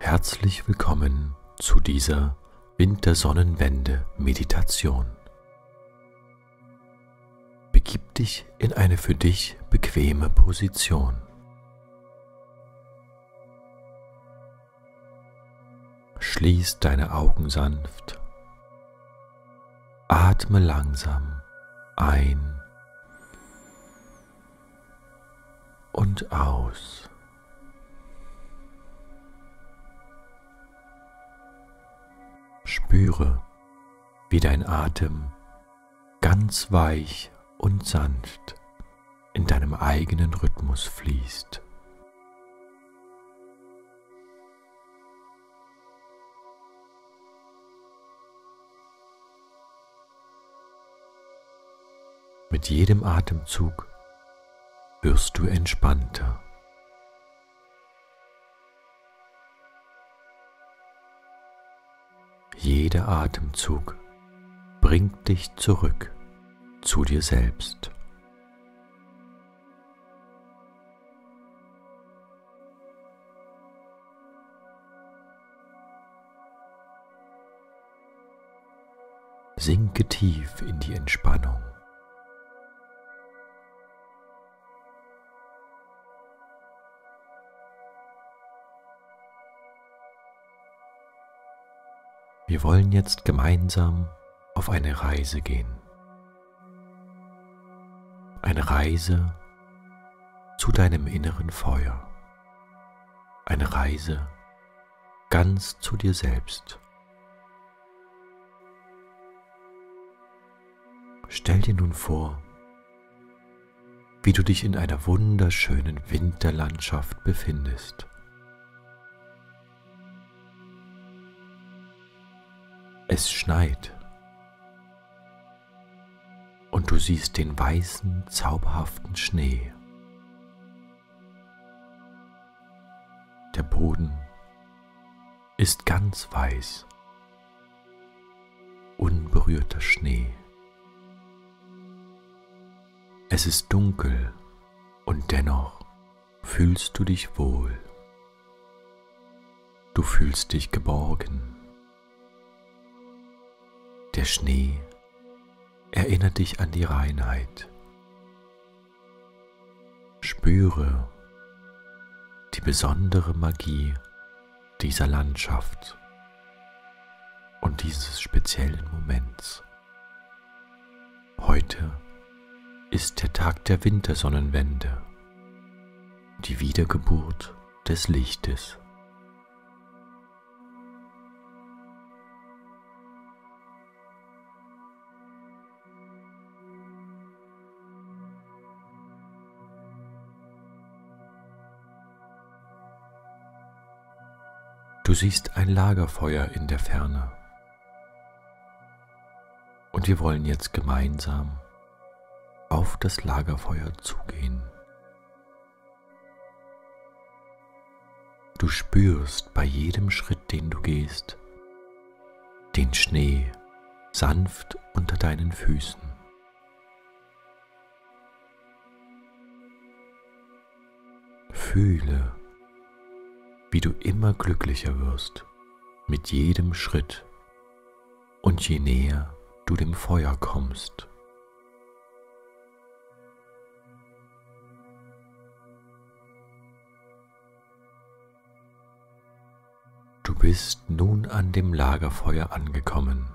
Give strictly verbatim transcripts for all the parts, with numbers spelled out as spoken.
Herzlich willkommen zu dieser Wintersonnenwende-Meditation. Begib dich in eine für dich bequeme Position. Schließ deine Augen sanft. Atme langsam ein und aus. Spüre, wie dein Atem ganz weich und sanft in deinem eigenen Rhythmus fließt. Mit jedem Atemzug wirst du entspannter. Jeder Atemzug bringt dich zurück zu dir selbst. Sinke tief in die Entspannung. Wir wollen jetzt gemeinsam auf eine Reise gehen. Eine Reise zu deinem inneren Feuer. Eine Reise ganz zu dir selbst. Stell dir nun vor, wie du dich in einer wunderschönen Winterlandschaft befindest. Es schneit und du siehst den weißen, zauberhaften Schnee. Der Boden ist ganz weiß, unberührter Schnee. Es ist dunkel und dennoch fühlst du dich wohl. Du fühlst dich geborgen. Der Schnee erinnert dich an die Reinheit. Spüre die besondere Magie dieser Landschaft und dieses speziellen Moments. Heute ist der Tag der Wintersonnenwende, die Wiedergeburt des Lichtes. Du siehst ein Lagerfeuer in der Ferne und wir wollen jetzt gemeinsam auf das Lagerfeuer zugehen. Du spürst bei jedem Schritt, den du gehst, den Schnee sanft unter deinen Füßen. Fühle, wie du immer glücklicher wirst mit jedem Schritt und je näher du dem Feuer kommst. Du bist nun an dem Lagerfeuer angekommen.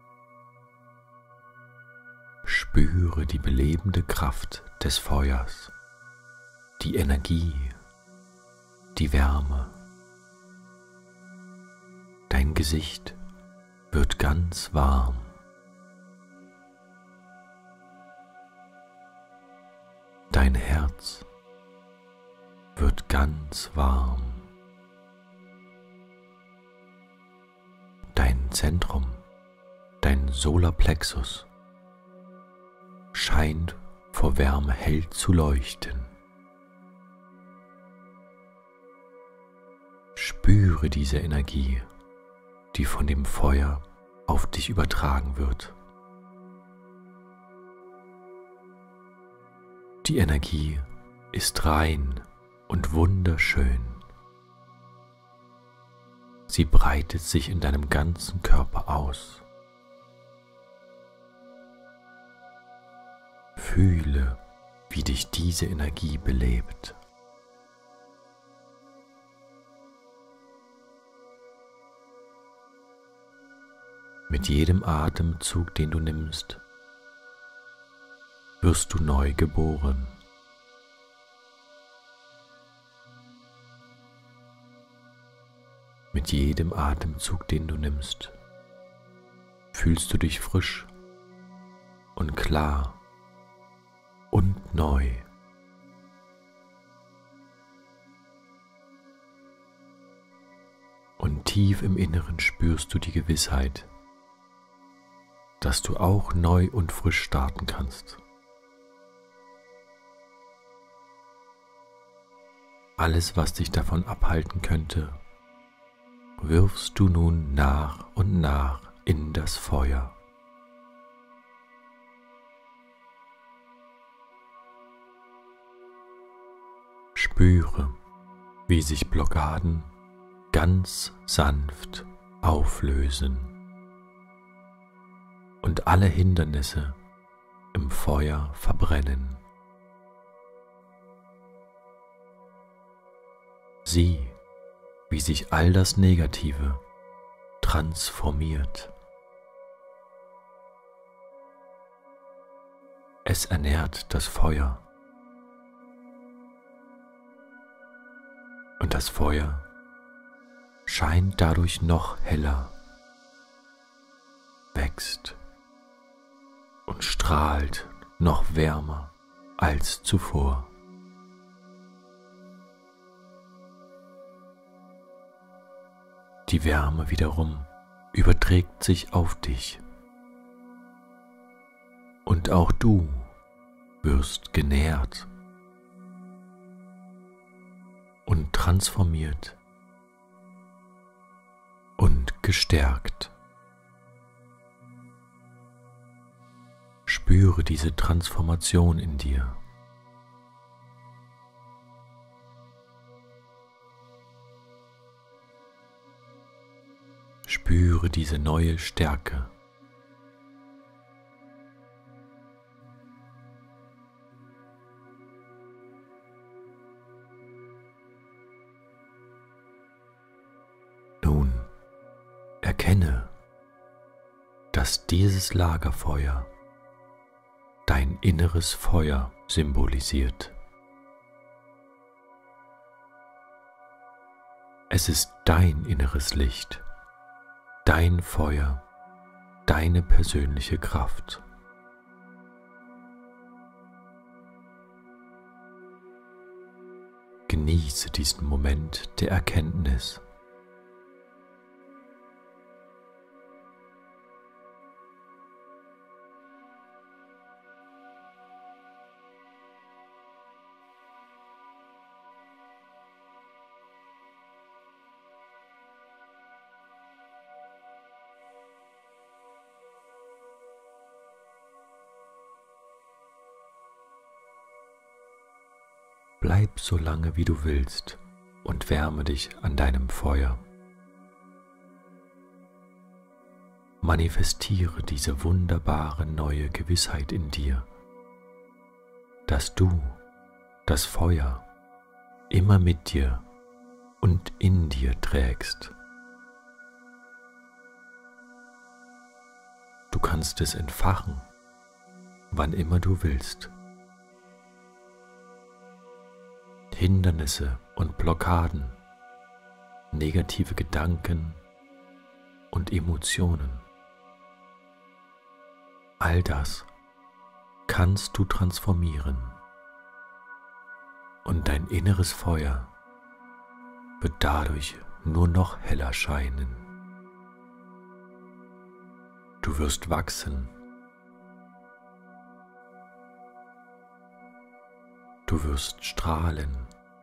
Spüre die belebende Kraft des Feuers, die Energie, die Wärme. Dein Gesicht wird ganz warm. Dein Herz wird ganz warm. Dein Zentrum, dein Solarplexus, scheint vor Wärme hell zu leuchten. Spüre diese Energie, die von dem Feuer auf dich übertragen wird. Die Energie ist rein und wunderschön. Sie breitet sich in deinem ganzen Körper aus. Fühle, wie dich diese Energie belebt. Mit jedem Atemzug, den du nimmst, wirst du neu geboren. Mit jedem Atemzug, den du nimmst, fühlst du dich frisch und klar und neu. Und tief im Inneren spürst du die Gewissheit, dass du auch neu und frisch starten kannst. Alles, was dich davon abhalten könnte, wirfst du nun nach und nach in das Feuer. Spüre, wie sich Blockaden ganz sanft auflösen und alle Hindernisse im Feuer verbrennen. Sieh, wie sich all das Negative transformiert. Es ernährt das Feuer. Und das Feuer scheint dadurch noch heller, wächst und strahlt noch wärmer als zuvor. Die Wärme wiederum überträgt sich auf dich und auch du wirst genährt und transformiert und gestärkt. Spüre diese Transformation in dir. Spüre diese neue Stärke. Nun erkenne, dass dieses Lagerfeuer dein inneres Feuer symbolisiert. Es ist dein inneres Licht, dein Feuer, deine persönliche Kraft. Genieße diesen Moment der Erkenntnis. Bleib so lange wie du willst und wärme dich an deinem Feuer. Manifestiere diese wunderbare neue Gewissheit in dir, dass du das Feuer immer mit dir und in dir trägst. Du kannst es entfachen, wann immer du willst. Hindernisse und Blockaden, negative Gedanken und Emotionen. All das kannst du transformieren und dein inneres Feuer wird dadurch nur noch heller scheinen. Du wirst wachsen. Du wirst strahlen.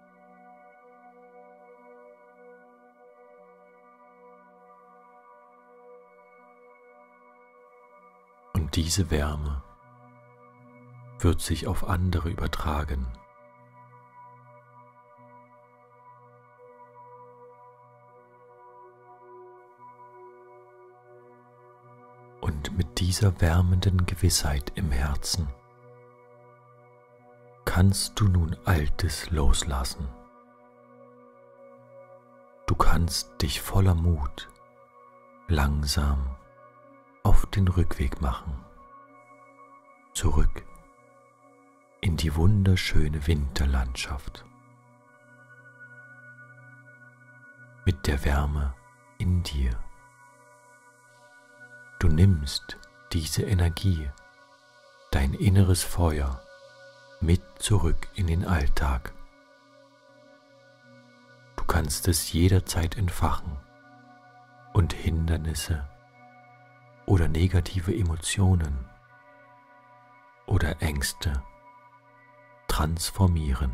Und diese Wärme wird sich auf andere übertragen. Und mit dieser wärmenden Gewissheit im Herzen kannst du nun Altes loslassen. Du kannst dich voller Mut langsam auf den Rückweg machen, zurück in die wunderschöne Winterlandschaft, mit der Wärme in dir. Du nimmst diese Energie, dein inneres Feuer, mit zurück in den Alltag. Du kannst es jederzeit entfachen und Hindernisse oder negative Emotionen oder Ängste transformieren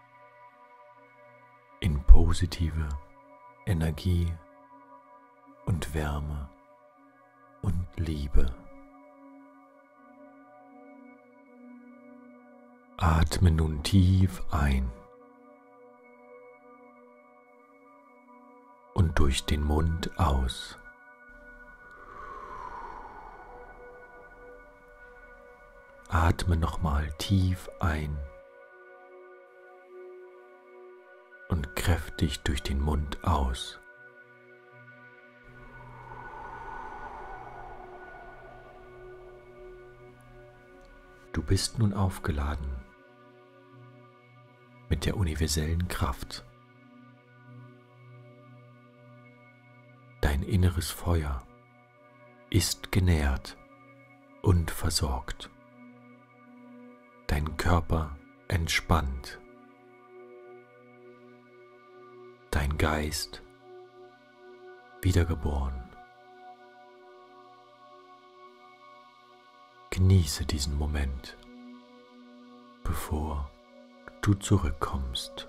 in positive Energie und Wärme und Liebe. Atme nun tief ein und durch den Mund aus. Atme nochmal tief ein und kräftig durch den Mund aus. Du bist nun aufgeladen mit der universellen Kraft. Dein inneres Feuer ist genährt und versorgt. Dein Körper entspannt. Dein Geist wiedergeboren. Genieße diesen Moment, bevor du zurückkommst.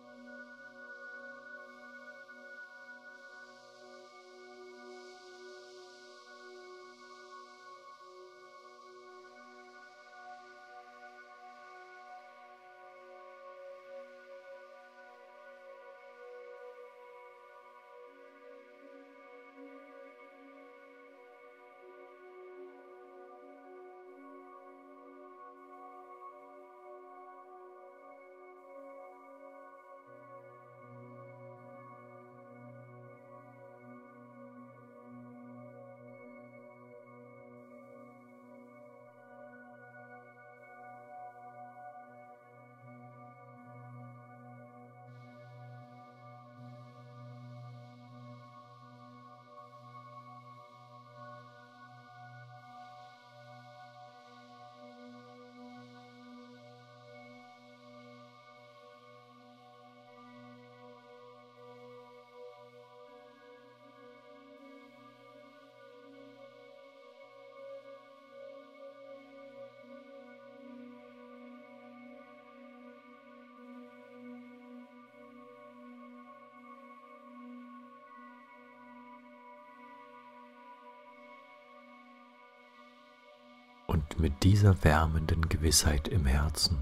Und mit dieser wärmenden Gewissheit im Herzen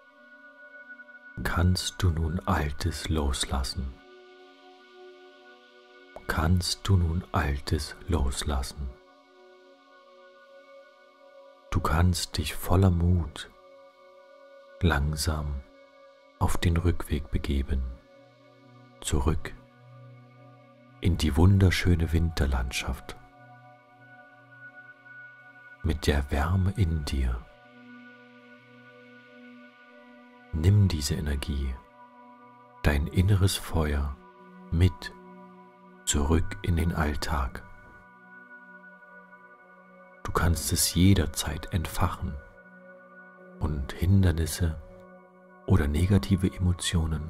kannst du nun Altes loslassen. Kannst du nun Altes loslassen. Du kannst dich voller Mut langsam auf den Rückweg begeben, zurück in die wunderschöne Winterlandschaft, mit der Wärme in dir. Nimm diese Energie, dein inneres Feuer mit zurück in den Alltag. Du kannst es jederzeit entfachen und Hindernisse oder negative Emotionen,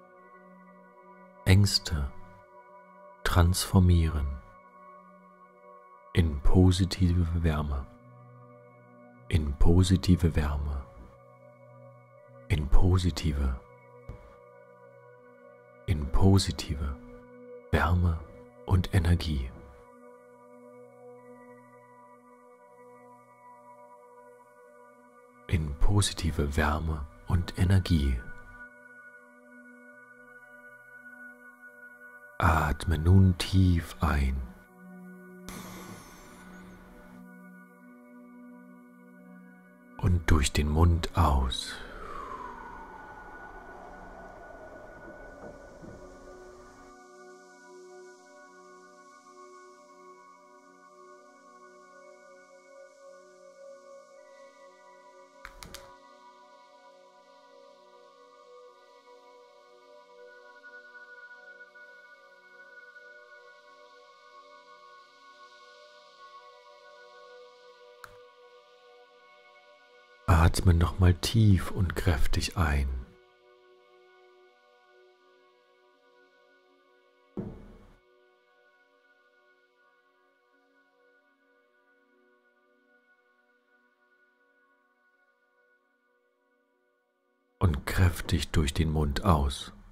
Ängste transformieren in positive Wärme. In positive Wärme, in positive, in positive Wärme und Energie. In positive Wärme und Energie. Atme nun tief ein und durch den Mund aus. Atme nochmal tief und kräftig ein. Und kräftig durch den Mund aus.